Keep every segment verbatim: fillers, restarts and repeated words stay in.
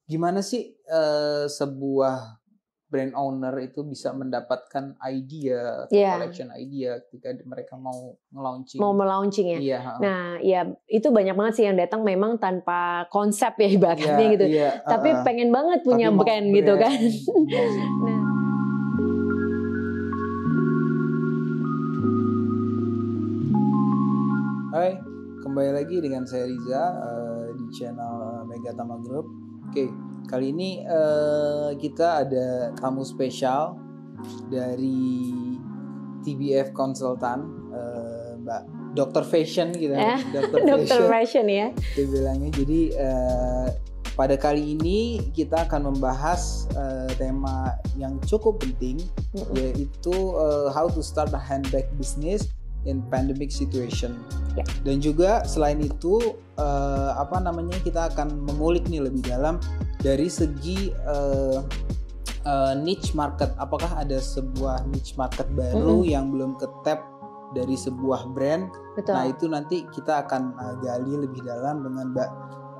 gimana sih uh, sebuah brand owner itu bisa mendapatkan idea atau yeah. collection idea ketika mereka mau nge-launching. Mau melaunching ya? Iya. Nah, ya itu banyak banget sih yang datang memang tanpa konsep ya ibaratnya yeah, gitu. Yeah, Tapi uh, pengen banget punya brand, brand gitu kan. Nah. Hai, kembali lagi dengan saya Riza uh, di channel Megatama Group. Oke. Okay. Kali ini uh, kita ada tamu spesial dari T B F Konsultan, uh, Mbak Dokter Fashion gitu, eh, Dokter Fashion ya. Dibilangnya. Jadi uh, pada kali ini kita akan membahas uh, tema yang cukup penting, mm-hmm. yaitu uh, how to start a handbag business in pandemic situation. Yeah. Dan juga selain itu uh, apa namanya kita akan mengulik nih lebih dalam dari segi uh, uh, niche market. Apakah ada sebuah niche market baru mm-hmm. yang belum ke-tap dari sebuah brand? Betul. Nah itu nanti kita akan uh, gali lebih dalam dengan Mbak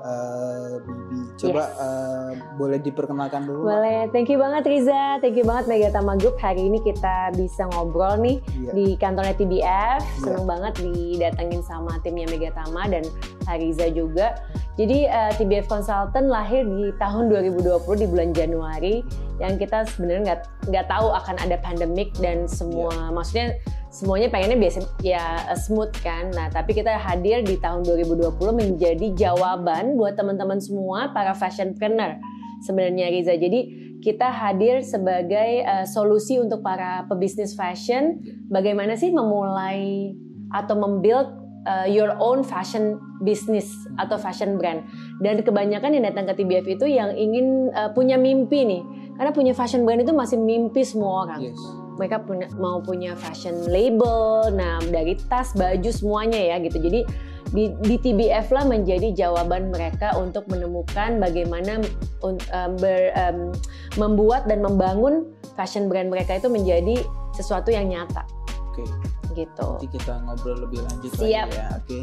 Uh, Bibi. Coba yes. uh, boleh diperkenalkan dulu. Boleh, Mbak? Thank you banget Riza, thank you banget Megatama Group. Hari ini kita bisa ngobrol nih yeah. di kantornya T B F. Seneng yeah. banget didatengin sama timnya Megatama dan Riza juga. Jadi uh, T B F Consultant lahir di tahun dua ribu dua puluh di bulan Januari, yang kita sebenarnya nggak nggak tahu akan ada pandemik dan semua, yeah. maksudnya semuanya pengennya biasa ya smooth kan. Nah tapi kita hadir di tahun dua ribu dua puluh menjadi jawaban buat teman-teman semua para fashionpreneur sebenarnya Riza. Jadi kita hadir sebagai uh, solusi untuk para pebisnis fashion. Bagaimana sih memulai atau membuild uh, your own fashion business atau fashion brand. Dan kebanyakan yang datang ke T B F itu yang ingin uh, punya mimpi nih. Karena punya fashion brand itu masih mimpi semua orang. Yes. Mereka punya, mau punya fashion label, nah dari tas, baju semuanya ya gitu. Jadi di, di T B F lah menjadi jawaban mereka untuk menemukan bagaimana um, ber, um, membuat dan membangun fashion brand mereka itu menjadi sesuatu yang nyata. Oke. Okay. Gitu. Nanti kita ngobrol lebih lanjut Siap. lagi ya. Oke. Okay.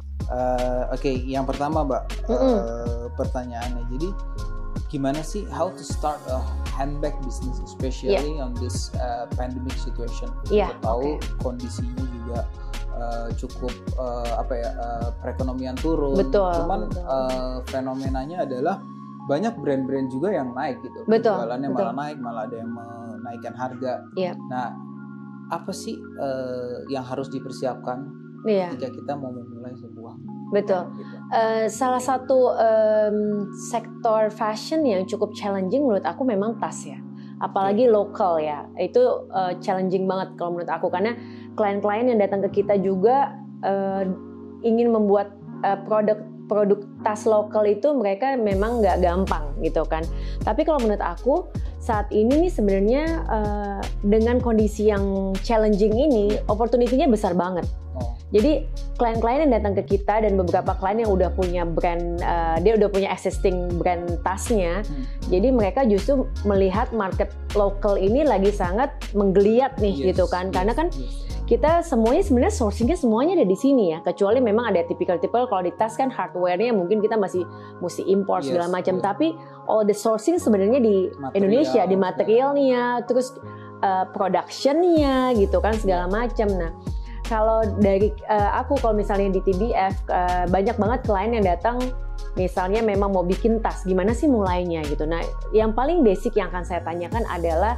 Uh, Oke, okay. Yang pertama Mbak, uh, pertanyaannya. Jadi gimana sih how to start a handbag business especially yeah. on this uh, pandemic situation? Yeah, kita tahu okay. kondisinya juga uh, cukup uh, apa ya uh, perekonomian turun. Betul. Cuman betul. Uh, fenomenanya adalah banyak brand-brand juga yang naik gitu. Betul. Jualannya betul. malah naik, malah ada yang menaikkan harga. Yeah. Nah, apa sih uh, yang harus dipersiapkan yeah. ketika kita mau memulai sebuah? Betul. Gitu. Uh, salah satu um, sektor fashion yang cukup challenging menurut aku memang tas ya. Apalagi okay. lokal ya. Itu uh, challenging banget kalau menurut aku. Karena klien-klien yang datang ke kita juga uh, ingin membuat uh, produk produk tas lokal itu mereka memang nggak gampang gitu kan. Tapi kalau menurut aku saat ini nih sebenarnya uh, dengan kondisi yang challenging ini opportunity-nya besar banget. Oh. Jadi klien-klien yang datang ke kita dan beberapa klien yang udah punya brand, uh, dia udah punya existing brand tasnya, hmm. jadi mereka justru melihat market lokal ini lagi sangat menggeliat nih yes. gitu kan, yes. karena kan yes. kita semuanya sebenarnya sourcingnya semuanya ada di sini ya, kecuali memang ada tipikal-tipikal kalau di tas kan hardware-nya mungkin kita masih mesti impor yes. segala macam, yes. tapi all the sourcing sebenarnya di Material, Indonesia, di materialnya, terus uh, production-nya gitu kan segala macam. Nah kalau dari uh, aku kalau misalnya di T B F uh, banyak banget klien yang datang misalnya memang mau bikin tas, gimana sih mulainya gitu. Nah yang paling basic yang akan saya tanyakan adalah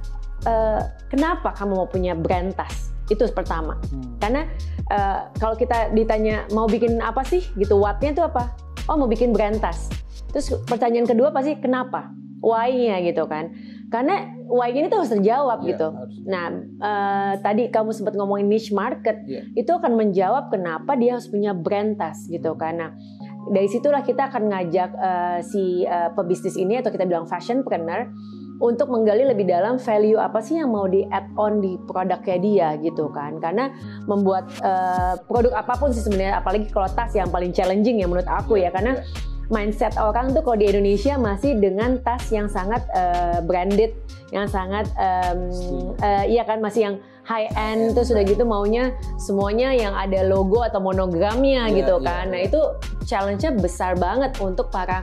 uh, kenapa kamu mau punya brand tas? Itu pertama. Hmm. Karena uh, kalau kita ditanya mau bikin apa sih gitu, what-nya itu apa? Oh mau bikin brand tas. Terus pertanyaan kedua pasti kenapa? Why-nya gitu kan. Karena why ini tuh harus terjawab yeah, gitu. Harus. Nah, uh, tadi kamu sempat ngomongin niche market, yeah. itu akan menjawab kenapa dia harus punya brand tas gitu. Karena dari situlah kita akan ngajak uh, si uh, pebisnis ini atau kita bilang fashionpreneur untuk menggali lebih dalam value apa sih yang mau di add on di produknya dia gitu kan. Karena membuat uh, produk apapun sih sebenarnya, apalagi kalau tas yang paling challenging ya menurut aku ya, karena mindset orang tuh kalau di Indonesia masih dengan tas yang sangat uh, branded, yang sangat um, uh, iya kan masih yang high end, terus sudah gitu maunya semuanya yang ada logo atau monogramnya yeah, gitu kan. Yeah, nah yeah. itu challenge-nya besar banget untuk para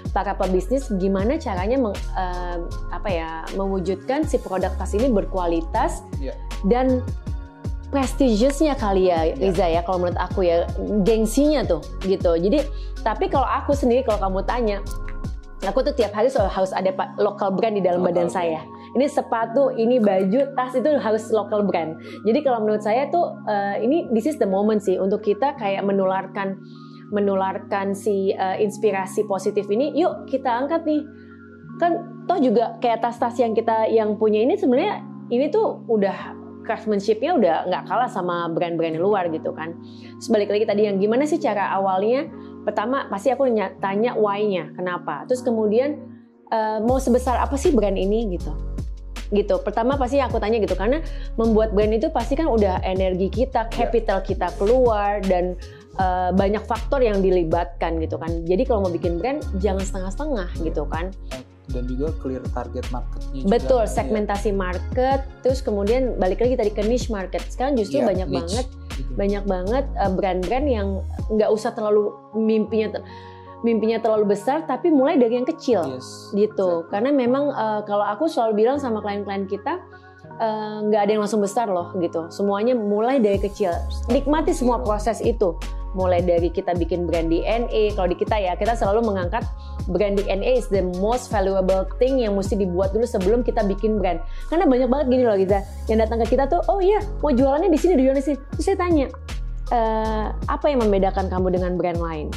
para pebisnis gimana caranya meng, uh, apa ya mewujudkan si produk tas ini berkualitas yeah. dan prestigiousnya kali ya Riza yeah. ya kalau menurut aku ya, gengsinya tuh gitu. Jadi tapi kalau aku sendiri, kalau kamu tanya, aku tuh tiap hari soal harus ada local brand di dalam local badan brand. Saya. Ini sepatu, ini baju, tas itu harus local brand. Jadi kalau menurut saya tuh uh, ini this is the moment sih untuk kita kayak menularkan menularkan si uh, inspirasi positif ini. Yuk kita angkat nih. Kan toh juga kayak tas-tas yang kita yang punya ini sebenarnya ini tuh udah craftsmanship-nya udah nggak kalah sama brand-brand di luar gitu kan. Terus balik lagi tadi yang gimana sih cara awalnya? Pertama pasti aku tanya why-nya, kenapa. Terus kemudian uh, mau sebesar apa sih brand ini gitu. Gitu. Pertama pasti aku tanya gitu karena membuat brand itu pasti kan udah energi kita, capital kita keluar dan uh, banyak faktor yang dilibatkan gitu kan. Jadi kalau mau bikin brand jangan setengah-setengah gitu kan. Dan juga clear target marketnya. Betul, juga, segmentasi ya. Market, terus kemudian balik lagi tadi ke niche market. Sekarang justru ya, banyak niche. banget, gitu. banyak banget uh, brand-brand yang nggak usah terlalu mimpinya, mimpinya terlalu besar, tapi mulai dari yang kecil, yes, gitu. Exactly. Karena memang uh, kalau aku selalu bilang sama klien-klien kita, nggak uh, ada yang langsung besar loh, gitu. Semuanya mulai dari kecil. Nikmati semua proses itu. Mulai dari kita bikin brand D N A, kalau di kita ya, kita selalu mengangkat brand D N A is the most valuable thing yang mesti dibuat dulu sebelum kita bikin brand. Karena banyak banget gini loh kita, yang datang ke kita tuh, oh iya mau jualannya di sini, di sini. Terus saya tanya, e, apa yang membedakan kamu dengan brand lain?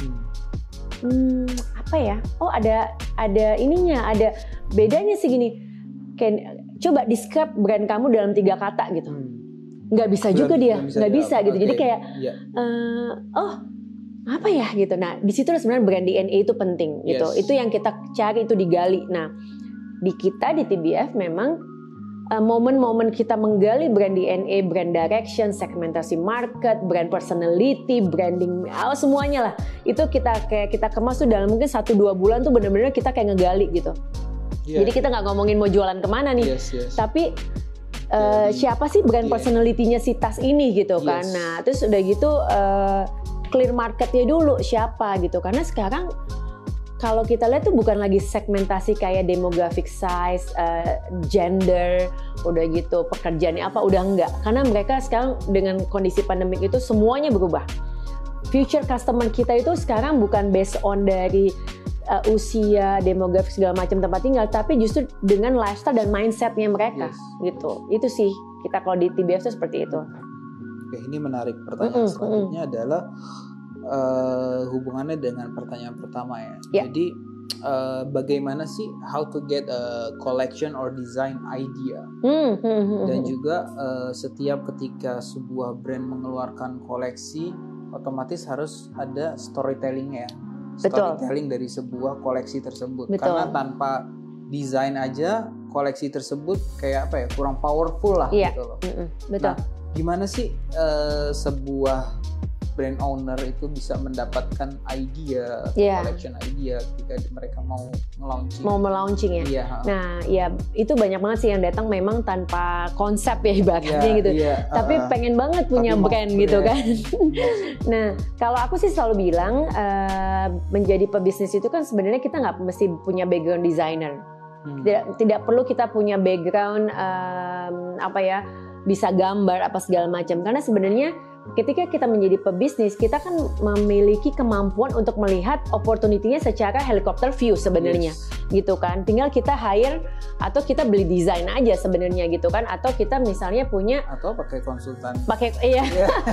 Hmm, apa ya? Oh ada ada ininya, ada bedanya sih gini. Kayak, coba describe brand kamu dalam tiga kata gitu. Nggak bisa juga dia, nggak bisa, bisa gitu. Okay. Jadi kayak, yeah. uh, oh apa ya gitu. Nah di situ sebenarnya brand D N A itu penting gitu. Yes. Itu yang kita cari, itu digali. Nah di kita di T B F memang uh, momen-momen kita menggali brand D N A, brand direction, segmentasi market, brand personality, branding, oh, semuanya lah. Itu kita kayak kita kemas tuh dalam mungkin satu dua bulan tuh benar-benar kita kayak ngegali gitu. Yeah. Jadi kita nggak ngomongin mau jualan kemana nih, yes, yes. tapi Uh, siapa sih brand yeah. personality-nya si tas ini gitu yes. kan. Nah terus udah gitu uh, clear marketnya dulu siapa gitu. Karena sekarang kalau kita lihat tuh bukan lagi segmentasi kayak demographic size, uh, gender, udah gitu pekerjaannya apa, udah enggak. Karena mereka sekarang dengan kondisi pandemik itu semuanya berubah. Future customer kita itu sekarang bukan based on dari Uh, usia, demografik segala macam tempat tinggal, tapi justru dengan lifestyle dan mindsetnya mereka, yes. gitu. Itu sih kita kalau di T B F itu seperti itu. Oke, ini menarik. Pertanyaan mm-hmm. selanjutnya mm-hmm. adalah uh, hubungannya dengan pertanyaan pertama ya. Yeah. Jadi uh, bagaimana sih how to get a collection or design idea? Mm-hmm. Dan juga uh, setiap ketika sebuah brand mengeluarkan koleksi, otomatis harus ada storytellingnya. Storytelling dari sebuah koleksi tersebut. Betul. Karena tanpa desain aja koleksi tersebut kayak apa ya, kurang powerful lah iya. gitu loh. Mm-mm. Betul. Nah, gimana sih uh, sebuah brand owner itu bisa mendapatkan idea, yeah. collection idea ketika mereka mau launching. Mau melaunching ya. Yeah. Nah, ya itu banyak banget sih yang datang memang tanpa konsep ya ibaratnya yeah, gitu. Yeah. Tapi uh, pengen banget punya brand gitu kan. Nah, kalau aku sih selalu bilang uh, menjadi pebisnis itu kan sebenarnya kita nggak mesti punya background designer. Hmm. Tidak tidak perlu kita punya background um, apa ya, bisa gambar apa segala macam, karena sebenarnya ketika kita menjadi pebisnis, kita kan memiliki kemampuan untuk melihat opportunity-nya secara helicopter view sebenarnya, yes. gitu kan. Tinggal kita hire atau kita beli desain aja sebenarnya gitu kan, atau kita misalnya punya atau pakai konsultan. Pakai iya.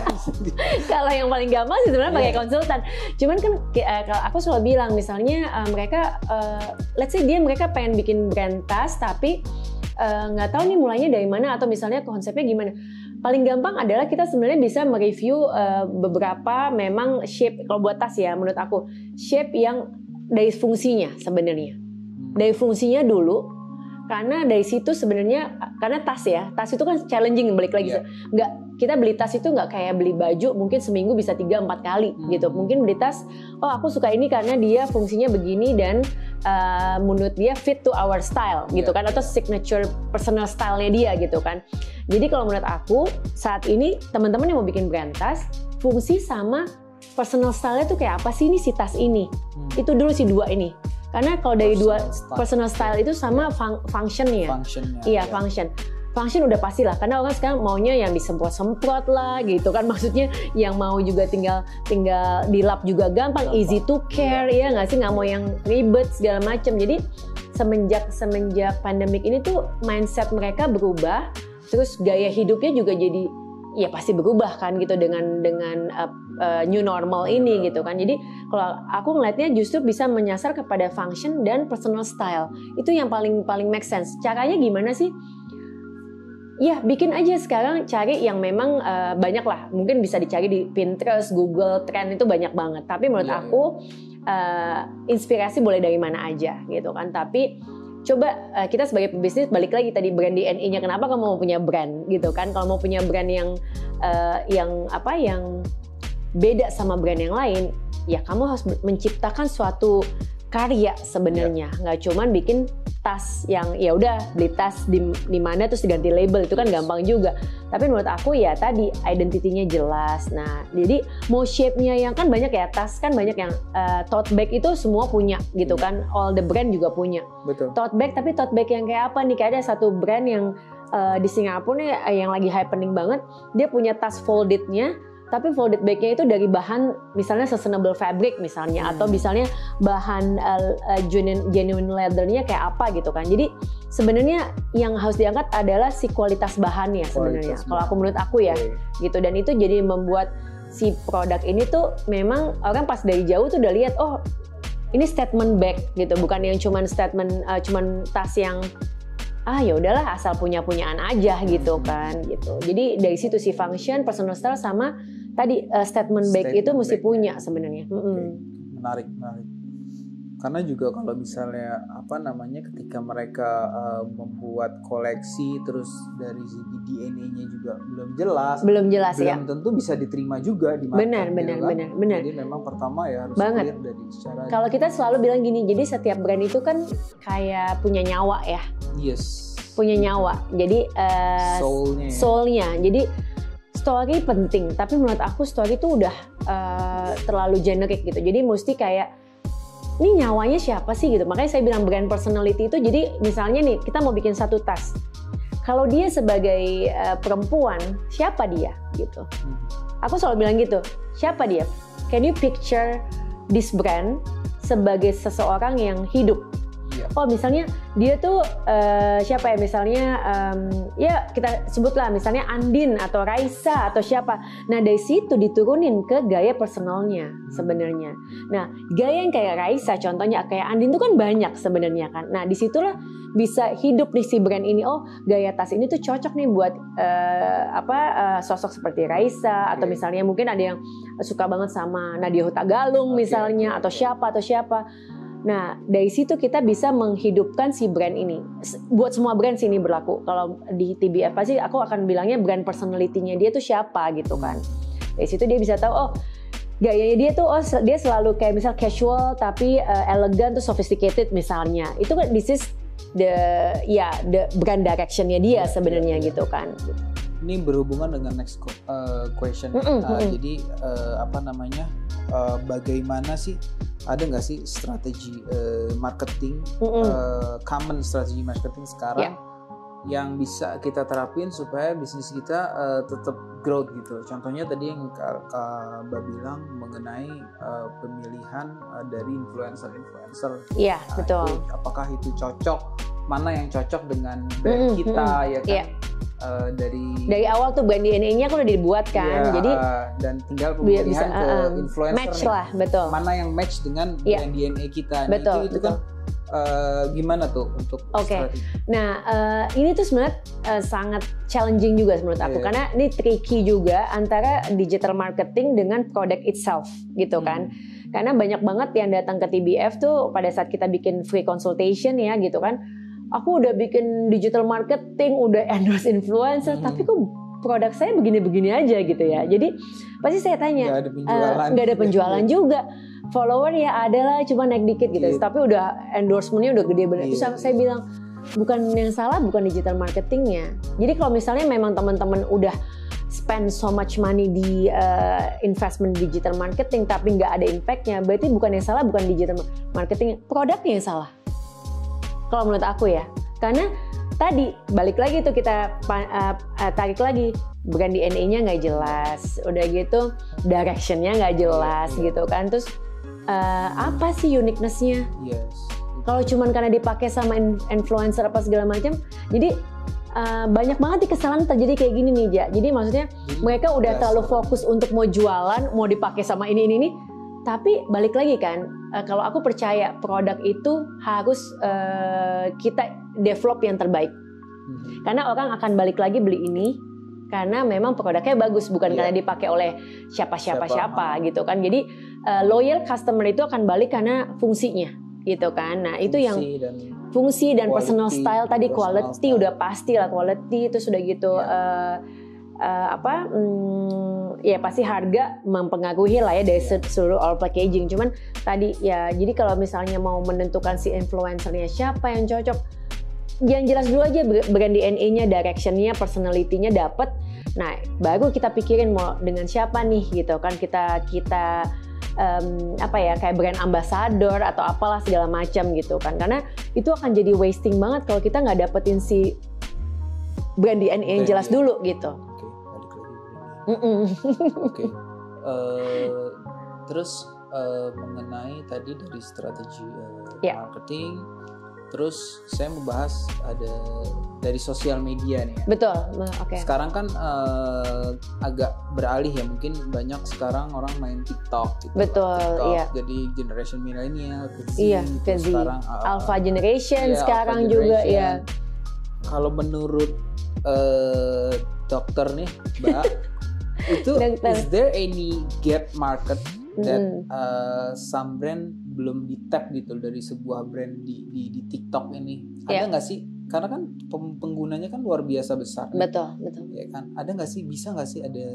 Kalau yang paling gampang sih sebenarnya yeah. pakai konsultan. Cuman kan kalau aku selalu bilang misalnya uh, mereka uh, let's say dia mereka pengen bikin brand tas tapi nggak uh, tahu nih mulainya dari mana atau misalnya konsepnya gimana. Paling gampang adalah kita sebenarnya bisa mereview uh, beberapa memang shape, kalau buat tas ya menurut aku shape yang dari fungsinya sebenarnya, dari fungsinya dulu, karena dari situ sebenarnya karena tas ya, tas itu kan challenging, balik lagi yeah. nggak, kita beli tas itu nggak kayak beli baju mungkin seminggu bisa tiga empat kali hmm. gitu. Mungkin beli tas, oh aku suka ini karena dia fungsinya begini dan uh, menurut dia fit to our style gitu yeah. kan, atau signature personal style-nya dia gitu kan. Jadi kalau menurut aku saat ini teman-teman yang mau bikin brand tas, fungsi sama personal style-nya tuh kayak apa sih ini si tas ini? Hmm. Itu dulu si dua ini. Karena kalau dari Personal dua style. personal style itu sama fun- functionnya. Functionnya. Iya, ya. function. Function udah pasti lah, karena orang sekarang maunya yang disemprot-semprot lah gitu kan, maksudnya yang mau juga tinggal tinggal dilap juga gampang, Gampang. easy to care ya nggak sih, nggak mau yang ribet segala macam. Jadi semenjak semenjak pandemik ini tuh mindset mereka berubah, terus gaya hidupnya juga jadi ya pasti berubah kan gitu dengan dengan uh, uh, new normal ini gitu kan. Jadi kalau aku ngelihatnya justru bisa menyasar kepada function dan personal style, itu yang paling paling make sense. Caranya gimana sih? Ya, bikin aja sekarang, cari yang memang uh, banyak lah. Mungkin bisa dicari di Pinterest, Google, Trend itu banyak banget. Tapi menurut Iya, aku uh, inspirasi boleh dari mana aja gitu kan. Tapi coba uh, kita sebagai pebisnis balik lagi tadi brand D N A-nya. Kenapa kamu mau punya brand gitu kan? Kalau mau punya brand yang uh, yang apa yang beda sama brand yang lain, ya kamu harus menciptakan suatu karya sebenarnya. Yeah. Nggak cuman bikin tas yang ya udah beli tas di, di mana terus diganti label, itu kan yes. gampang juga. Tapi menurut aku ya tadi identitinya jelas. Nah, jadi mau shape-nya yang kan banyak ya, tas kan banyak yang uh, tote bag itu semua punya gitu kan. All the brand juga punya. Betul. Tote bag, tapi tote bag yang kayak apa nih? Kayak ada satu brand yang uh, di Singapura nih yang lagi happening banget. Dia punya tas folded-nya, tapi folded bag-nya itu dari bahan misalnya sustainable fabric misalnya, hmm. atau misalnya bahan uh, uh, genuine, genuine leather-nya kayak apa gitu kan. Jadi sebenarnya yang harus diangkat adalah si kualitas bahannya sebenarnya. Kalau aku menurut aku ya, okay. gitu. Dan itu jadi membuat si produk ini tuh memang orang pas dari jauh tuh udah lihat, oh ini statement bag gitu, bukan yang cuman statement uh, cuman tas yang ah ya udahlah asal punya punyaan aja gitu kan gitu. Jadi dari situ si function, personal style sama tadi uh, statement bag Statement itu mesti bag. punya sebenarnya. Okay. Mm-hmm. Menarik, menarik. Karena juga kalau misalnya apa namanya ketika mereka uh, membuat koleksi terus dari segi D N A-nya juga belum jelas, belum jelas belum ya. tentu bisa diterima juga di market. Benar, benar, gitu kan? benar, benar. Jadi memang pertama ya harus Banget. clear dari secara. Kalau kita selalu bilang gini, jadi setiap brand itu kan kayak punya nyawa ya. Yes. Punya nyawa. Jadi uh, soul-nya. Ya. Soul-nya. Jadi story penting, tapi menurut aku story itu udah uh, terlalu generik gitu. Jadi mesti kayak ini nyawanya siapa sih gitu. Makanya saya bilang brand personality itu, jadi misalnya nih kita mau bikin satu tas. Kalau dia sebagai uh, perempuan, siapa dia gitu. Hmm. Aku selalu bilang gitu, siapa dia? Can you picture this brand sebagai seseorang yang hidup? Oh misalnya dia tuh uh, siapa ya, misalnya um, ya kita sebutlah misalnya Andin atau Raisa atau siapa. Nah dari situ diturunin ke gaya personalnya sebenarnya. Nah gaya yang kayak Raisa contohnya, kayak Andin tuh kan banyak sebenarnya kan. Nah disitulah bisa hidup nih si brand ini. Oh gaya tas ini tuh cocok nih buat uh, apa uh, sosok seperti Raisa, atau misalnya mungkin ada yang suka banget sama Nadya Hutagalung misalnya, atau siapa atau siapa. Nah, dari situ kita bisa menghidupkan si brand ini. Buat semua brand sini berlaku. Kalau di T B F pasti aku akan bilangnya brand personality-nya dia tuh siapa gitu kan. Dari situ dia bisa tahu, oh gayanya dia tuh, oh dia selalu kayak misal casual tapi uh, elegan tuh sophisticated misalnya. Itu kan this is the ya the brand direction-nya dia sebenarnya gitu kan. Ini berhubungan dengan next uh, question. Mm-mm, uh, mm-mm. Jadi uh, apa namanya? Uh, bagaimana sih, ada nggak sih strategi uh, marketing, uh, common strategi marketing sekarang yeah. yang bisa kita terapin supaya bisnis kita uh, tetap growth gitu. Contohnya tadi yang Kak Mbak bilang mengenai uh, pemilihan uh, dari influencer-influencer. Iya, yeah, nah, betul. Itu, apakah itu cocok? Mana yang cocok dengan brand mm-hmm, kita mm, ya kan? Yeah. Uh, dari dari awal tuh brand D N A-nya kan udah dibuat kan, ya, jadi uh, dan tinggal pemilihan bisa, ke uh, influencer match nih. lah, betul. Mana yang match dengan ya. brand D N A kita, nah, betul, itu, itu betul. kan uh, gimana tuh untuk Oke, okay. strategi? Nah uh, ini tuh sebenarnya uh, sangat challenging juga menurut aku, yeah. karena ini tricky juga antara digital marketing dengan product itself gitu hmm. kan. Karena banyak banget yang datang ke T B F tuh pada saat kita bikin free consultation ya gitu kan. Aku udah bikin digital marketing, udah endorse influencer, hmm. tapi kok produk saya begini-begini aja gitu ya. Jadi pasti saya tanya, nggak ada penjualan, uh, nggak ada penjualan juga. Follower ya adalah cuma naik dikit gitu. Yeah. Tapi udah endorsementnya udah gede banget. Yeah. Terus saya bilang, bukan yang salah bukan digital marketingnya. Jadi kalau misalnya memang teman-teman udah spend so much money di uh, investment digital marketing tapi nggak ada impactnya, berarti bukan yang salah bukan digital marketing, produknya yang salah. Kalau menurut aku ya, karena tadi balik lagi tuh kita uh, uh, tarik lagi, brand D N A-nya nggak jelas, udah gitu direction-nya nggak jelas yeah, yeah. gitu kan, terus uh, apa sih uniqueness-nya? Yes. Kalau cuman karena dipakai sama influencer apa segala macam, jadi Uh, banyak banget nih kesalahan terjadi kayak gini nih, Ja. Jadi maksudnya jadi, mereka udah yes, terlalu fokus untuk mau jualan, mau dipakai sama ini ini ini. Tapi balik lagi kan, uh, kalau aku percaya produk itu harus uh, kita develop yang terbaik. Hmm. Karena orang akan balik lagi beli ini karena memang produknya bagus, bukan yeah. karena dipakai oleh siapa-siapa siapa gitu kan. Jadi uh, loyal customer itu akan balik karena fungsinya gitu kan. Nah, itu yang dan fungsi dan quality, personal style tadi, quality style. Udah pasti lah quality itu sudah gitu yeah. uh, uh, apa um, ya pasti harga mempengaruhi lah ya dari yeah. seluruh all packaging. Cuman tadi ya jadi kalau misalnya mau menentukan si influencernya siapa yang cocok, yang jelas dulu aja brand D N A-nya, direction-nya, personality-nya dapat. Nah baru kita pikirin mau dengan siapa nih gitu kan, kita kita Um, apa ya kayak brand ambassador atau apalah segala macam gitu kan, karena itu akan jadi wasting banget kalau kita nggak dapetin si brand D N A yang jelas ya. Dulu gitu. Oke, balik lagi. Oke, uh, terus uh, mengenai tadi dari strategi uh, yeah. marketing, terus saya mau bahas ada dari sosial media nih. Betul, oke. Okay. Sekarang kan uh, agak beralih ya, mungkin banyak sekarang orang main TikTok. Gitu. Betul, TikTok, iya. Jadi generation milenial, ke Z, iya, ke Z. Sekarang uh, Alpha generation iya, sekarang Alpha juga generation. Ya. Kalau menurut uh, dokter nih, Mbak, itu dokter. Is there any gap market that mm. uh, some brand belum di tap gitu dari sebuah brand di di, di TikTok ini? Ada nggak yeah. sih? Karena kan penggunanya kan luar biasa besar. Betul, betul. Ya kan? Ada nggak sih, bisa nggak sih ada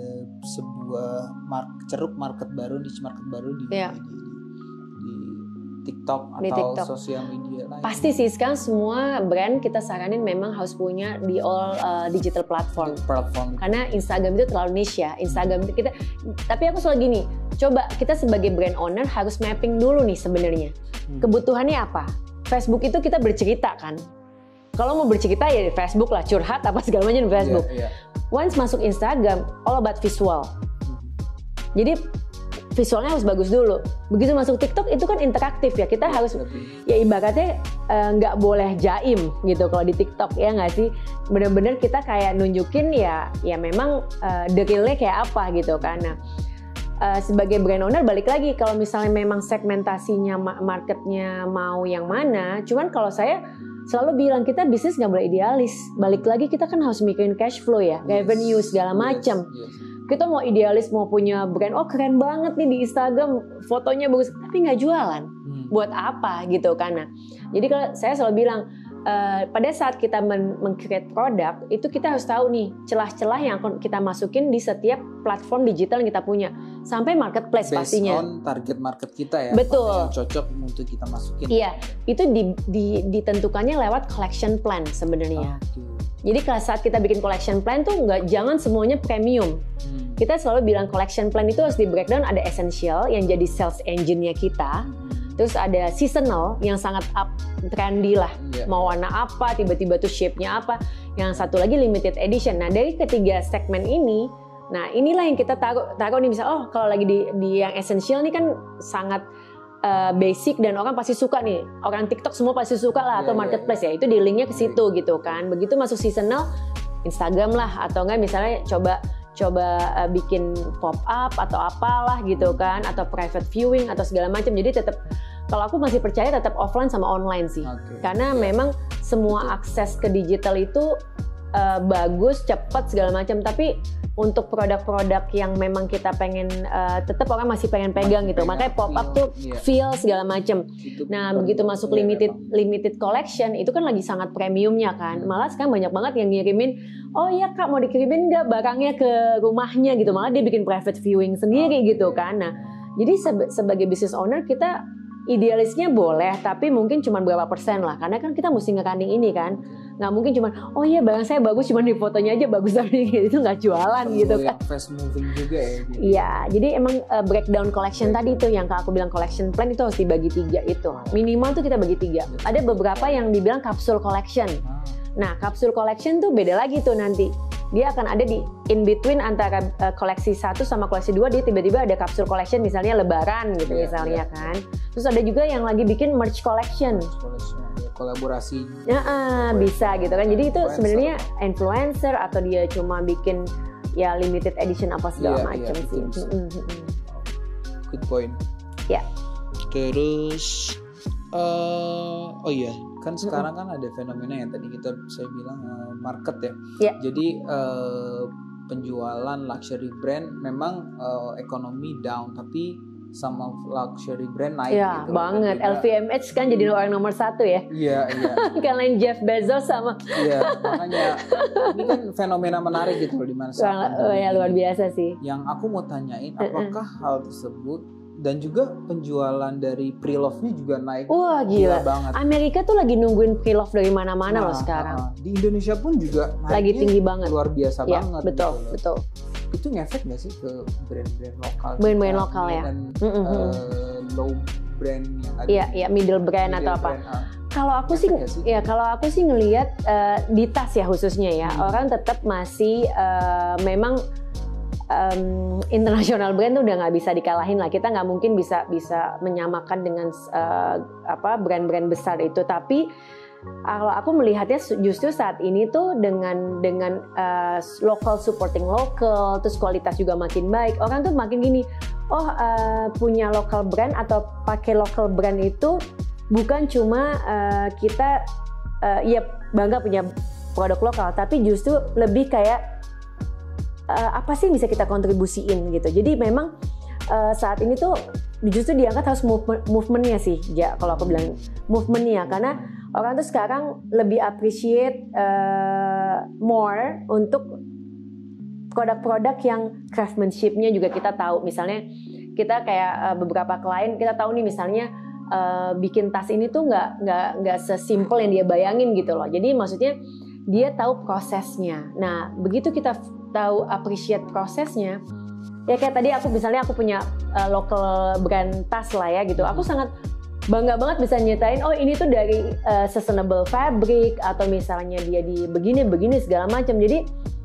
sebuah mark, ceruk market baru, niche market baru di, yeah. di, di, di TikTok di atau TikTok. Sosial media lain? Pasti sih, sekarang semua brand kita saranin memang harus punya di all uh, digital platform. Platform. Karena Instagram itu terlalu niche ya. Instagram itu kita, tapi aku selalu gini, coba kita sebagai brand owner harus mapping dulu nih sebenarnya. Hmm. Kebutuhannya apa? Facebook itu kita bercerita kan. Kalau mau bercerita ya di Facebook lah, curhat apa segala macam di Facebook. Yeah, yeah. Once masuk Instagram, all about visual. Hmm. Jadi visualnya harus bagus dulu. Begitu masuk TikTok itu kan interaktif ya. Kita yeah, harus lebih. Ya ibaratnya nggak uh, boleh jaim gitu kalau di TikTok, ya nggak sih. Benar-benar kita kayak nunjukin ya, ya memang uh, the real-nya kayak apa gitu kan. Nah, uh, sebagai brand owner balik lagi kalau misalnya memang segmentasinya marketnya mau yang mana. Cuman kalau saya selalu bilang kita bisnis nggak boleh idealis. Balik lagi kita kan harus mikirin cash flow ya, yes, revenue segala macam. Yes, yes. Kita mau idealis, mau punya brand, oh keren banget nih di Instagram, fotonya bagus, tapi nggak jualan. Hmm. Buat apa gitu kan? Nah, jadi kalau saya selalu bilang uh, pada saat kita men- meng-create produk itu kita harus tahu nih celah-celah yang kita masukin di setiap platform digital yang kita punya, sampai marketplace based pastinya. Based on target market kita ya. Betul. Yang cocok untuk kita masukin. Iya, itu di, di, ditentukannya lewat collection plan sebenarnya. Oh, okay. Jadi saat kita bikin collection plan tuh nggak, jangan semuanya premium. Hmm. Kita selalu bilang collection plan itu harus di breakdown, ada essential yang jadi sales engine-nya kita. Hmm. Terus ada seasonal yang sangat up trendy lah, yeah. Mau warna apa, tiba-tiba tuh shape-nya apa. Yang satu lagi limited edition. Nah dari ketiga segmen ini, nah inilah yang kita taruh, taruh nih misal, oh kalau lagi di, di yang essential nih kan sangat uh, basic dan orang pasti suka nih. Orang TikTok semua pasti suka lah, yeah, atau marketplace yeah, yeah. ya, itu di linknya ke situ gitu kan. Begitu masuk seasonal, Instagram lah, atau enggak misalnya coba coba uh, bikin pop up atau apalah gitu kan, atau private viewing atau segala macam. Jadi tetap kalau aku masih percaya tetap offline sama online sih, okay. Karena yeah. memang semua Betul. Akses ke digital itu uh, bagus, cepat segala macam. Tapi untuk produk-produk yang memang kita pengen uh, tetap orang masih pengen pegang masih gitu, pengen makanya pop up feel, tuh yeah. feel segala macam. Nah begitu masuk yeah, limited memang. limited collection itu kan lagi sangat premiumnya kan, malah sekarang banyak banget yang ngirimin, oh iya kak mau dikirimin nggak barangnya ke rumahnya gitu, malah dia bikin private viewing sendiri oh, gitu kan. Nah jadi sebe- sebagai business owner kita idealisnya boleh, tapi mungkin cuma berapa persen lah, karena kan kita mesti nge-running ini kan, nggak mungkin cuma oh iya barang saya bagus, cuma di fotonya aja bagus tapi itu nggak jualan perlu gitu yang kan. fast moving juga ya. Iya, jadi emang uh, breakdown collection tadi tuh yang aku bilang collection plan itu harus dibagi tiga itu, minimal tuh kita bagi tiga. Ada beberapa yang dibilang capsule collection. Nah, capsule collection tuh beda lagi tuh nanti. Dia akan ada di in between antara uh, koleksi satu sama koleksi dua, dia tiba-tiba ada capsule collection misalnya lebaran gitu yeah, misalnya yeah. kan. Terus ada juga yang lagi bikin merch collection. collection ya, kolaborasi. Ya, uh, bisa gitu kan. Jadi itu sebenarnya influencer atau dia cuma bikin ya limited edition apa segala yeah, macam yeah, sih. Mm-hmm. Good point. Ya. Yeah. Terus uh, oh iya. Kan sekarang kan ada fenomena yang tadi kita saya bilang uh, market ya. Yeah. Jadi uh, penjualan luxury brand memang uh, ekonomi down, tapi sama luxury brand naik. Ya, gitu. banget. L V M H kan jadi orang nomor satu ya. Iya, iya. Kalian Jeff Bezos sama. Iya, makanya ini kan fenomena menarik gitu loh di mana saat oh, ya luar biasa sih. Yang aku mau tanyain, apakah uh-uh. hal tersebut dan juga penjualan dari pre-love-nya juga naik. Wah gila, gila banget. Amerika tuh lagi nungguin pre-love dari mana-mana nah, loh sekarang. Uh, di Indonesia pun juga lagi tinggi banget. Luar biasa ya, banget. Betul, gitu betul. Itu ngefek nggak sih ke brand-brand lokal? Brand-brand lokal ya. Dan mm-hmm. uh, low brand yang ada. Iya, iya middle brand middle atau apa. Brand, uh. Kalau aku sih, sih, ya kalau aku sih ngelihat uh, di tas ya khususnya ya, hmm. orang tetap masih uh, memang Um, international brand tuh udah nggak bisa dikalahin lah. Kita nggak mungkin bisa bisa menyamakan dengan uh, apa brand-brand besar itu. Tapi kalau aku melihatnya justru saat ini tuh dengan dengan uh, local supporting local, terus kualitas juga makin baik. Orang tuh makin gini, oh uh, punya local brand atau pakai local brand itu bukan cuma uh, kita uh, ya bangga punya produk lokal, tapi justru lebih kayak Uh, apa sih bisa kita kontribusiin gitu. Jadi memang uh, saat ini tuh justru diangkat harus movement, movementnya sih, ya kalau aku bilang movementnya, karena orang tuh sekarang lebih appreciate uh, more untuk produk-produk yang craftsmanship-nya juga kita tahu. Misalnya kita kayak uh, beberapa klien kita tahu nih misalnya uh, bikin tas ini tuh nggak nggak nggak sesimpel yang dia bayangin gitu loh. Jadi maksudnya dia tahu prosesnya. Nah begitu kita tahu appreciate prosesnya, ya kayak tadi aku misalnya aku punya uh, local brand tas lah ya gitu, aku sangat bangga banget bisa nyetain oh ini tuh dari uh, sustainable fabric atau misalnya dia di begini-begini segala macam. Jadi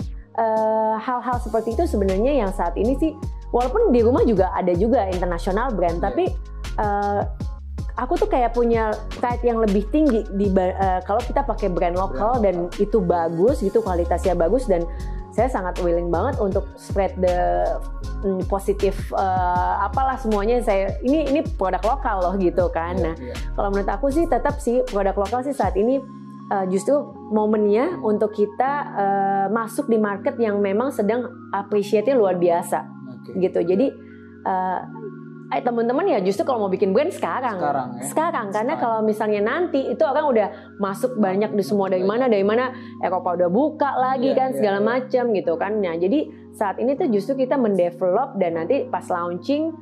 uh, hal-hal seperti itu sebenarnya yang saat ini sih walaupun di rumah juga ada juga international brand, yeah. tapi uh, aku tuh kayak punya pride yang lebih tinggi di uh, kalau kita pakai brand lokal dan itu bagus gitu, kualitasnya bagus, dan saya sangat willing banget untuk spread the mm, positif uh, apalah semuanya. Saya ini ini produk lokal loh gitu kan. Yeah, nah yeah. kalau menurut aku sih tetap sih produk lokal sih saat ini uh, justru momennya untuk kita uh, masuk di market yang memang sedang appreciate-nya luar biasa okay. gitu. Jadi uh, Eh, teman-teman ya justru kalau mau bikin brand sekarang, sekarang, ya? sekarang karena sekarang. Kalau misalnya nanti itu orang udah masuk banyak di semua dari mana dari mana Eropa udah buka lagi yeah, kan segala yeah, macam yeah. gitu kan. Nah jadi saat ini tuh justru kita mendevelop dan nanti pas launching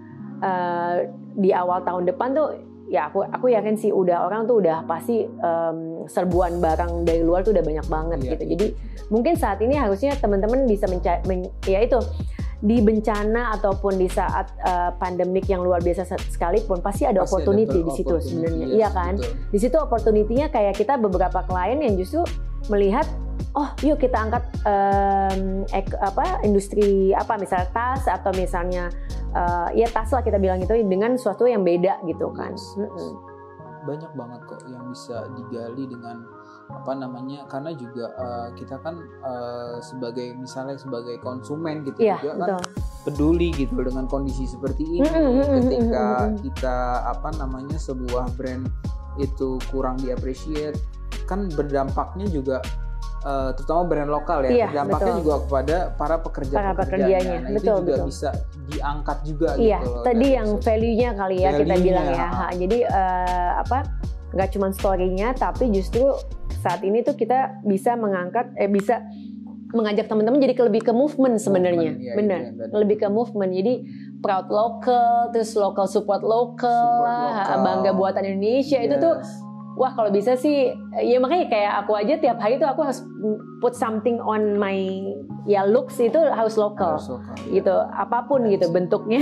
uh, di awal tahun depan tuh ya aku aku yakin sih udah orang tuh udah pasti um, serbuan barang dari luar tuh udah banyak banget yeah, gitu. Yeah. Jadi mungkin saat ini harusnya teman-teman bisa mencari men- ya itu di bencana ataupun di saat uh, pandemik yang luar biasa sekalipun pasti ada pasti opportunity ada di situ sebenarnya, yes, iya kan? Betul. Di situ opportunity-nya kayak kita beberapa klien yang justru melihat, oh yuk kita angkat um, ek, apa industri apa misalnya tas atau misalnya uh, ya tas lah kita bilang itu dengan sesuatu yang beda gitu kan. Yes, yes. Mm-hmm. Banyak banget kok yang bisa digali dengan apa namanya, karena juga uh, kita kan uh, sebagai misalnya sebagai konsumen gitu ya, juga betul. Kan peduli gitu dengan kondisi seperti ini mm-hmm, ketika mm-hmm. kita apa namanya sebuah brand itu kurang diapresiasi kan berdampaknya juga uh, terutama brand lokal ya, iya, berdampaknya betul. Juga kepada para pekerja para pekerjanya. Nah, betul, itu juga betul. Bisa diangkat juga iya, gitu loh. Tadi yang value-nya kali ya value-nya, kita bilang ya. Ha, jadi uh, apa nggak cuma story-nya tapi justru saat ini tuh kita bisa mengangkat eh bisa mengajak teman-teman jadi lebih ke movement sebenarnya, ya, benar, lebih ke movement. Jadi proud local, terus local support local, Support lokal. bangga buatan Indonesia. Itu tuh Yes. wah kalau bisa sih ya, makanya kayak aku aja tiap hari tuh aku harus put something on my ya looks itu harus lokal. Harus lokal, Gitu, apapun gitu bentuknya.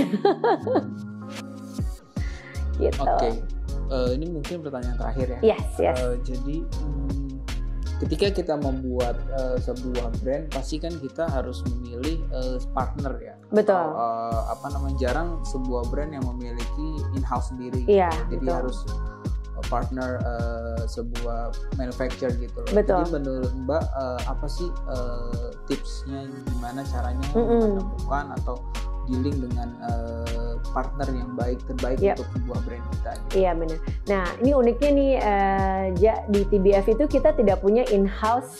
Gitu. Oke, Eh, ini mungkin pertanyaan terakhir ya. Yes, yes. Eh, jadi hmm, ketika kita membuat uh, sebuah brand, pasti kan kita harus memilih uh, partner ya. Betul. Atau, uh, apa namanya, jarang sebuah brand yang memiliki in-house sendiri. Iya, Jadi betul. harus partner uh, sebuah manufacturer gitu loh. Betul. Jadi menurut Mbak uh, apa sih uh, tipsnya, gimana caranya Mm-mm. menemukan atau dealing dengan uh, partner yang baik terbaik Yep. untuk sebuah brand kita gitu. Iya benar. Nah ini uniknya nih uh, Ja, di T B F itu kita tidak punya in-house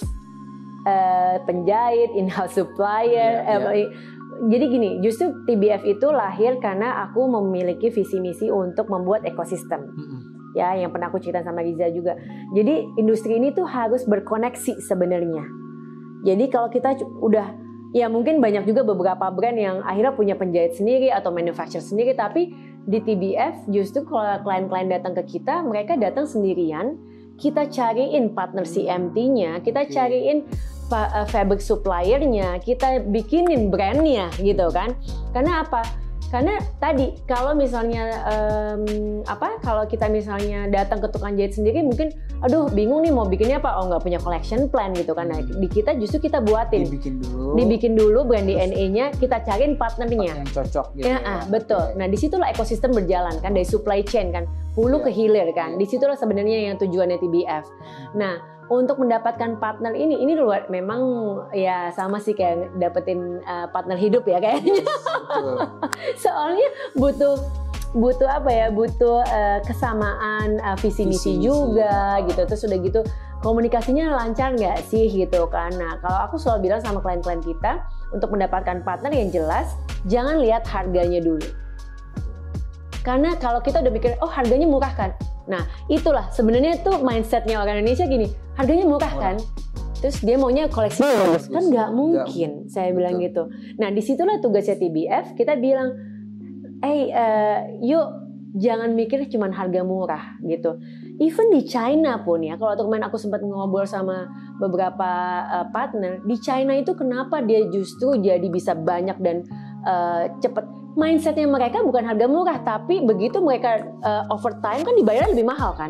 uh, penjahit, in-house supplier. Iya, eh, iya. Jadi gini, justru T B F itu lahir karena aku memiliki visi misi untuk membuat ekosistem. Mm-mm. Ya, yang pernah aku cerita sama Riza juga. Jadi industri ini tuh harus berkoneksi sebenarnya. Jadi kalau kita cu- udah, ya mungkin banyak juga beberapa brand yang akhirnya punya penjahit sendiri atau manufacturer sendiri, tapi di T B F justru kalau klien-klien datang ke kita, mereka datang sendirian, kita cariin partner C M T-nya, kita Oke. cariin fa- uh, fabric supplier-nya, kita bikinin brand-nya gitu kan. Karena apa? Karena tadi kalau misalnya um, apa kalau kita misalnya datang ke tukang jahit sendiri mungkin aduh bingung nih mau bikinnya apa, oh nggak punya collection plan gitu kan. Nah, di kita justru kita buatin, Dibikin dulu. dibikin dulu brand D N A-nya, kita cariin partnernya. yang cocok gitu. Ya, ah, betul. Nah, disitulah ekosistem berjalan kan, dari supply chain kan, hulu Iya. ke hilir kan. Disitulah sebenarnya yang tujuannya T B F. Nah, untuk mendapatkan partner ini, ini luar memang ya sama sih kayak dapetin uh, partner hidup ya kayaknya. Betul. Soalnya butuh butuh apa ya, butuh uh, kesamaan uh, visi misi Visi-misi. juga Oh. gitu. Terus udah gitu komunikasinya lancar nggak sih gitu kan. Nah kalau aku selalu bilang sama klien-klien kita, untuk mendapatkan partner yang jelas, jangan lihat harganya dulu. Karena kalau kita udah mikir, oh harganya murah kan. Nah itulah sebenarnya tuh mindsetnya orang Indonesia gini, harganya murah Murah. kan. Terus dia maunya koleksi bagus, kan nggak Nggak mungkin. Saya bilang betul. gitu. Nah disitulah tugasnya T B F, kita bilang, eh uh, yuk jangan mikir cuma harga murah gitu. Even di China pun ya, kalau kemarin aku sempat ngobrol sama beberapa uh, partner di China itu, kenapa dia justru jadi bisa banyak dan uh, cepet. Mindsetnya mereka bukan harga murah, tapi begitu mereka uh, overtime kan dibayar lebih mahal kan.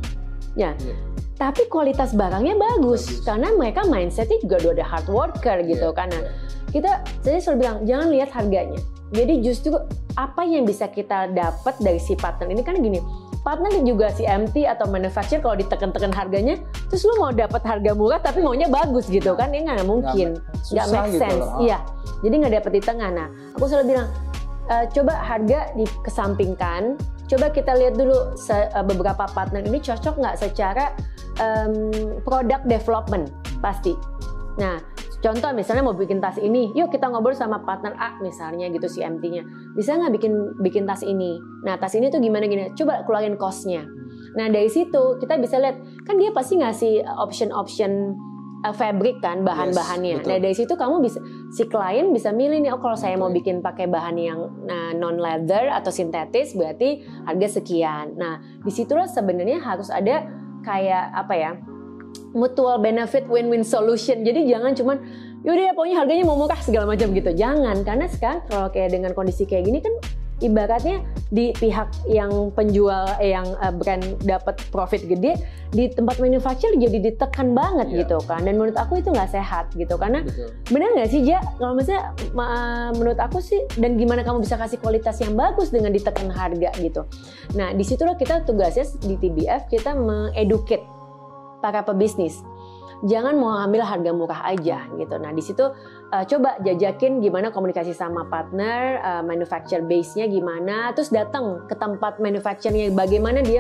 Ya. Iya. Tapi kualitas barangnya bagus, Bagus. karena mereka mindsetnya juga udah ada hard worker gitu Iya, kan. Nah, iya. kita saya selalu bilang jangan lihat harganya. Jadi justru apa yang bisa kita dapat dari si partner ini, kan gini, partner juga si M T atau manufacturer kalau ditekan-tekan harganya, terus lu mau dapat harga murah tapi maunya bagus gitu kan, ya nggak mungkin, nggak Susah make gitu sense. loh. Iya, jadi nggak dapet di tengah. Nah, aku selalu bilang e, coba harga dikesampingkan, coba kita lihat dulu se- beberapa partner ini cocok nggak secara um, product development pasti. Nah, contoh misalnya mau bikin tas ini, yuk kita ngobrol sama partner A misalnya gitu si M T-nya. Bisa nggak bikin bikin tas ini? Nah, tas ini tuh gimana gini? Coba keluarin cost-nya. Nah, dari situ kita bisa lihat, kan dia pasti ngasih option-option uh, fabric kan, bahan-bahannya. Yes, betul. Nah, dari situ kamu bisa, si klien bisa milih nih, oh kalau saya mau Betul. bikin pakai bahan yang uh, non leather atau sintetis berarti harga sekian. Nah, disitulah sebenarnya harus ada kayak apa ya, mutual benefit win-win solution. Jadi jangan cuman yaudah ya pokoknya harganya mau murah segala macam gitu. Jangan, karena sekarang kalau kayak dengan kondisi kayak gini kan ibaratnya di pihak yang penjual eh, yang uh, brand dapat profit gede, di tempat manufacturer jadi ditekan banget Iya. gitu kan. Dan menurut aku itu nggak sehat gitu, karena Betul. benar nggak sih Ja? Kalau misalnya ma- menurut aku sih, dan gimana kamu bisa kasih kualitas yang bagus dengan ditekan harga gitu. Nah disitulah kita tugasnya di T B F, kita mengeducate para pebisnis. Jangan mau ambil harga murah aja gitu. Nah di situ uh, coba jajakin gimana komunikasi sama partner, uh, manufacturer base-nya gimana, terus datang ke tempat manufacturer-nya, bagaimana dia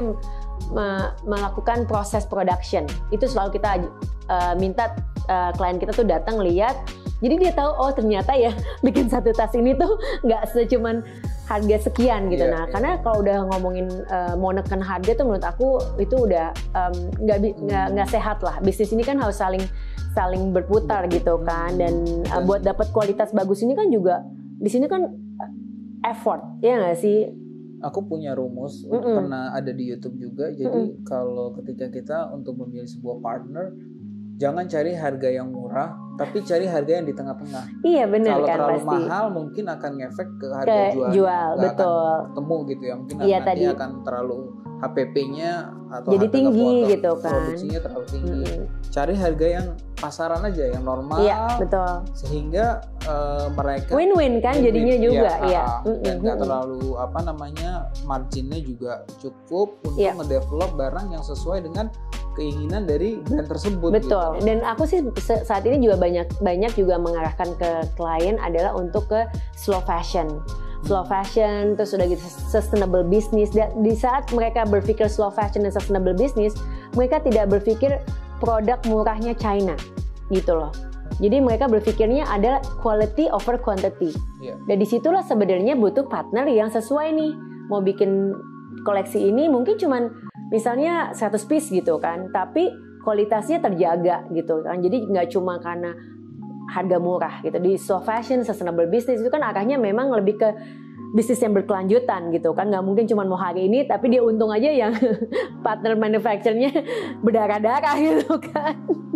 me- melakukan proses production. Itu selalu kita uh, minta uh, klien kita tuh datang lihat. Jadi dia tahu, oh ternyata ya bikin satu tas ini tuh nggak secuman harga sekian gitu. Iya, Nah iya. karena kalau udah ngomongin uh, mau neken harga tuh menurut aku itu udah um, nggak bi- nggak nggak sehat lah. Bisnis ini kan harus saling saling berputar gitu kan. Dan uh, Dan- buat dapat kualitas bagus ini kan juga di sini kan uh, effort, ya nggak sih? Aku punya rumus, Mm-mm. pernah ada di YouTube juga. Jadi kalau ketika kita untuk memilih sebuah partner, jangan cari harga yang murah, tapi cari harga yang di tengah-tengah. Iya benar Kalau kan terlalu pasti. mahal mungkin akan ngefek ke harga Ke jual, jual, nggak betul. akan ketemu gitu ya. Mungkin Iya, nanti tadi. akan terlalu H P P-nya atau Jadi harga tinggi foto, gitu kan. produksinya terlalu tinggi. Mm-mm. Cari harga yang pasaran aja, yang normal. Iya betul. Sehingga uh, mereka Win-win kan win-win. jadinya juga, Iya, iya. ah, Mm-mm, dan nggak mm-mm. terlalu apa namanya marginnya juga cukup untuk Iya. ngedevelop barang yang sesuai dengan keinginan dari brand tersebut. Betul. Gitu. Dan aku sih se- saat ini juga banyak banyak juga mengarahkan ke klien adalah untuk ke slow fashion. Slow fashion, terus udah gitu sustainable business. Dan di saat mereka berpikir slow fashion dan sustainable business, mereka tidak berpikir produk murahnya China, gitu loh. Jadi mereka berpikirnya adalah quality over quantity. Iya. Dan disitulah sebenarnya butuh partner yang sesuai nih. Mau bikin koleksi ini mungkin cuman misalnya seratus piece gitu kan, tapi kualitasnya terjaga gitu kan. Jadi nggak cuma karena harga murah gitu. Di slow fashion, sustainable business itu kan arahnya memang lebih ke bisnis yang berkelanjutan gitu kan. Nggak mungkin cuma mau hari ini tapi dia untung aja yang partner manufacturernya berdarah-darah gitu kan.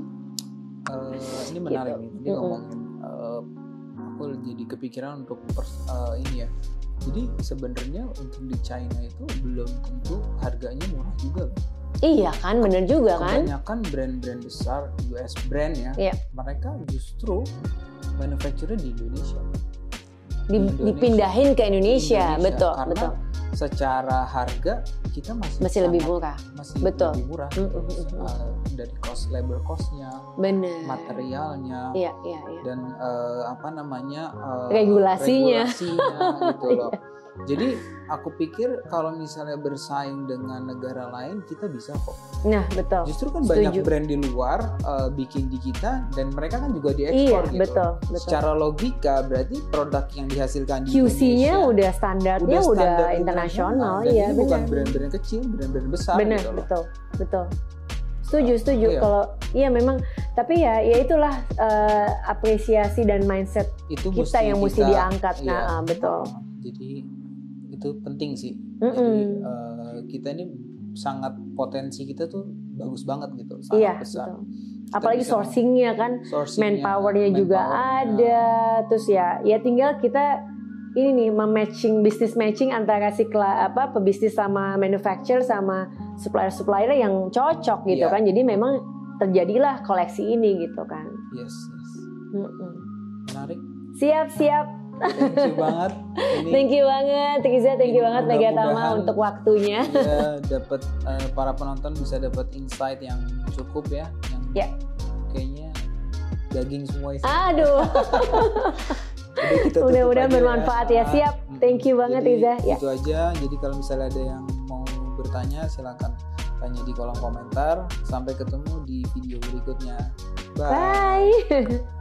Uh, ini menarik Gitu. nih. Ini ngomongin uh, aku jadi kepikiran untuk pers- uh, ini ya. Jadi sebenarnya untuk di China itu belum tentu harganya murah juga. Iya kan, bener juga kan. Kebanyakan brand-brand besar U S brand ya, Iya. mereka justru manufacturer di Indonesia. Di, Indonesia. dipindahin ke Indonesia, Indonesia. betul, Karena betul. secara harga kita masih Masih lebih sangat- murah. masih Betul. lebih murah. Mm, gitu. mm, mm, mm. Uh, dari cost labor costnya, Bener. materialnya, Iya, iya, iya. dan uh, apa namanya uh, Regulasinya. regulasinya gitu loh. Jadi aku pikir kalau misalnya bersaing dengan negara lain kita bisa kok. Nah, betul. Justru kan Setuju. banyak brand di luar uh, bikin di kita dan mereka kan juga diekspor Iya, gitu. betul, betul. Secara logika berarti produk yang dihasilkan di Q C-nya Indonesia udah standarnya udah, standar internasional, dan ya ini bukan benar. brand-brand kecil, brand-brand besar Benar, gitu loh. betul, betul. Setuju, setuju. Iya. Kalau iya memang, tapi ya, ya itulah uh, apresiasi dan mindset Itu kita yang mesti kita- diangkat. iya. Nah, ah, betul. Nah, jadi itu penting sih. Mm-mm. Jadi uh, kita ini sangat potensi kita tuh bagus banget gitu, sangat Iya, besar. betul. Kita Apalagi bisa sourcingnya kan, sourcing-nya, manpowernya juga manpower-nya. ada. Terus ya, ya tinggal kita ini nih mematching bisnis matching antara si kla- apa pebisnis sama manufacturer sama supplier-supplier yang cocok gitu Iya. kan. Jadi memang terjadilah koleksi ini gitu kan. Yes, yes. Mm-mm. Menarik. Siap, siap. Thank you banget. Ini Thank you banget, Riza. Thank you Ini banget, Mega Tama mudah-mudahan untuk waktunya. ya dapat eh, para penonton bisa dapat insight yang cukup ya, yang Ya. kayaknya daging semua isi. Aduh, Jadi kita tutup mudah-mudahan aja bermanfaat ya. Siap. Mm. Thank you banget, Jadi, Riza. Ya. Itu aja. Jadi kalau misalnya ada yang mau bertanya, silakan tanya di kolom komentar. Sampai ketemu di video berikutnya. Bye. Bye.